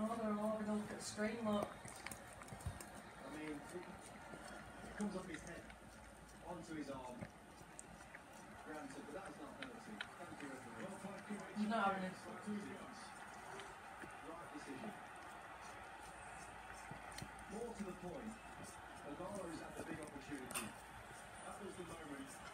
Oh, they're all having a look at the screen, look. I mean, it comes off his head, onto his arm. Granted, but that's not penalty. Thank you, referee. He's not having it. Right decision. More to the point, Aguero has had the big opportunity. That was the moment